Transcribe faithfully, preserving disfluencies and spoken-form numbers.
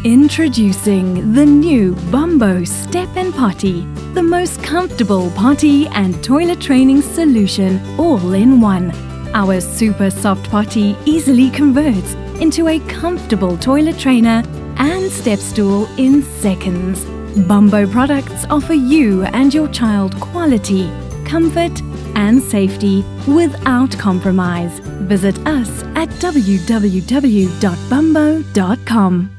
Introducing the new Bumbo Step and Potty, the most comfortable potty and toilet training solution all in one. Our super soft potty easily converts into a comfortable toilet trainer and step stool in seconds. Bumbo products offer you and your child quality, comfort and safety without compromise. Visit us at w w w dot bumbo dot com.